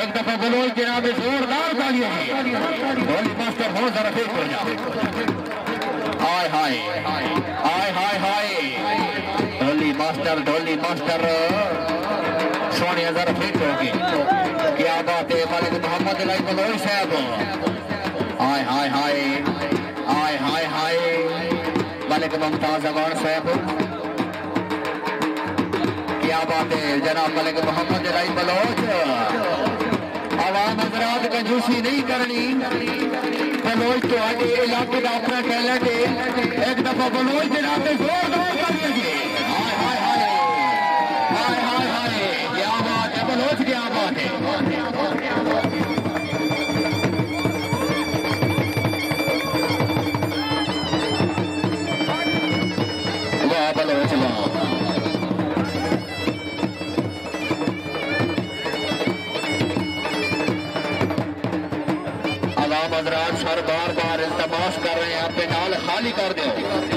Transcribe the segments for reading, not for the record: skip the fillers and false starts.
एक दफा बोलो जनाब जोरदार तालियां ढोली मास्टर हो जरा फिर हो जाओ। हाय हाय हाय हाय हाय ढोली मास्टर सोनिया जरा फिट होगी। क्या बात है मालिक मोहम्मद अली बलोच साहब। हाय हाय हाय हाय हाय हाय मालिक मुमताज अवान साहब। क्या बात है जनाब मलिक मोहम्मद अली बलोच। आवाम हजरात कंजूसी नहीं करनी। बलोच तो आगे इलाके का अपना टैलेंट है। एक दफा बलोच जनाब जोरदार कर दीजिए। हाय हाय हाय हाय हाय हाय क्या बात है बलोच क्या बात है। वाह बलोच वाह। हजरात सर बार बार इल्तमास कर रहे हैं आप पेंडाल खाली कर दो।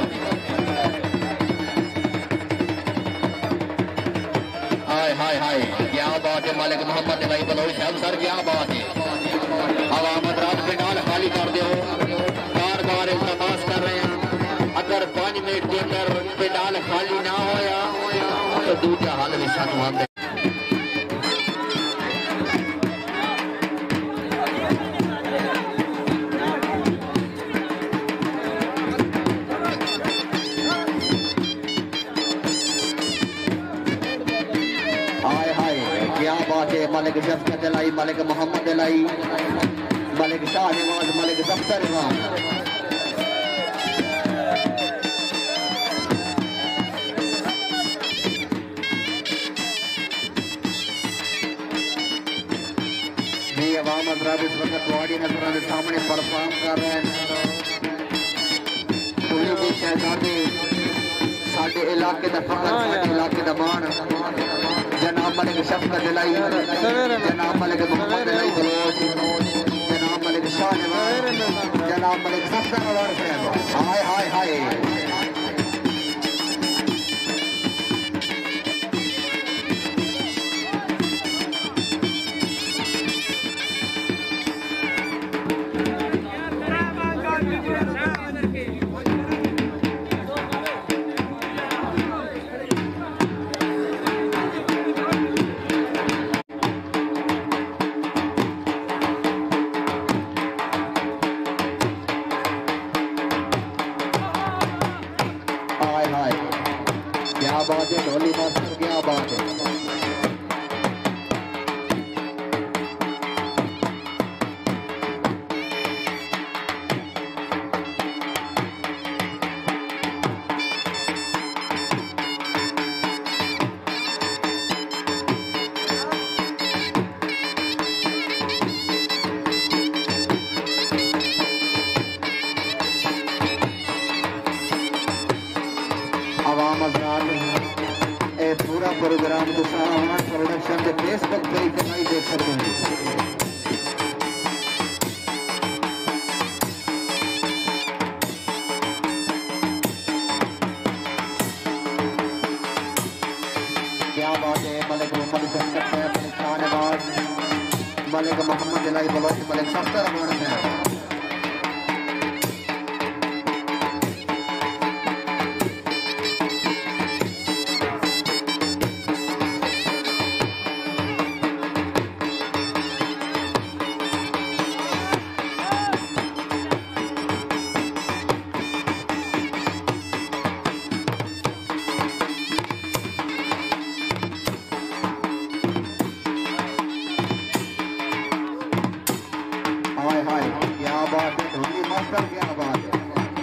हाय हाय हाय क्या बात है मालिक मोहम्मद अली बलोच साहब सर क्या बात है। आवाम हजरात पेंडाल खाली कर दो। बार बार इल्तमास कर रहे हैं अगर 5 मिनट के अंदर पेंडाल खाली ना होया तो दूसरा हाल भी सानू मलिक शफकत अली मलिक मोहम्मद अली मलिक शाह नवाज मलिक दफ्तर इमाम। ये अवाम हज़रात इस वक्त ऑडियंस के सामने परफॉर्म कर रहे हैं। पुलिस के शहजादे साडे इलाके दा फखर साडे इलाके दा मान जनाब मलिक शफकत अली जनाब मलिक मोहम्मद अली बलोच जनाब मलिक शाह नवाज जनाब मलिक दफ्तर इमाम साहब। हाय हाय हाय बात है ढोली मास्टर क्या बात है। आवाम हज़रात पूरा प्रोग्राम प्रोडक्शन के फेसबुक पे ही देख सकते हैं। क्या बात है मलिक मोहम्मद शफकत साहब मलिक शाह नवाज मलिक मोहम्मद अली बलोच मलिक दफ्तर इमाम साहब। हाय हाय क्या बात है ढोली मास्टर क्या बात है।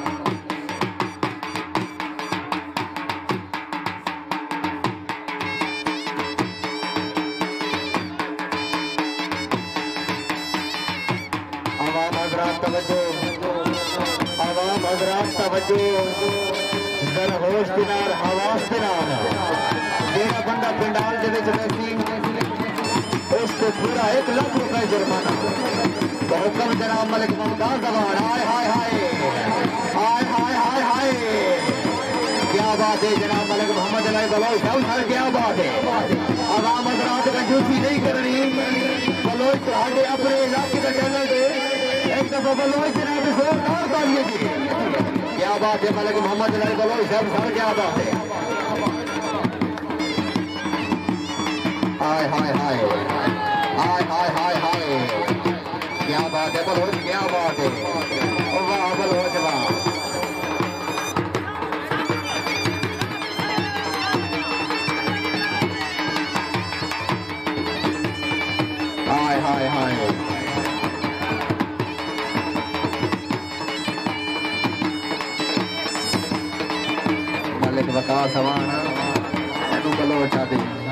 आवाम हज़रात तवज्जो आवाम हज़रात तवज्जो जरा होश के नाल हवास के नाल जेड़ा बंदा पिंडाल दे विच बैठी उसको पूरा 1 लाख रुपए जुर्माना। तो हुक्म जनाब मलिक मुमताज अवान। हाय हाय हाय हाय हाय हाय हाय क्या बात है जनाब मलिक मोहम्मद अली बलोच साहब क्या बात है। आवाम हज़रात कंजूसी नहीं करनी। बलोच ਤੁਹਾਡੇ ਆਪਣੇ ਇਲਾਕੇ ਦਾ ਚੈਨਲ ਤੇ एक दफा बलोच जनाब जोरदार तालियां जी क्या बात है मलिक मोहम्मद अली बलोच साहब सर क्या बात है हाय हाय हाय हाय हाय हाय हाय क्या बात है बलोच क्या बात है वाह बलोच वाह हाय हाय हाय मलिक वकार सवाना बलोच आदि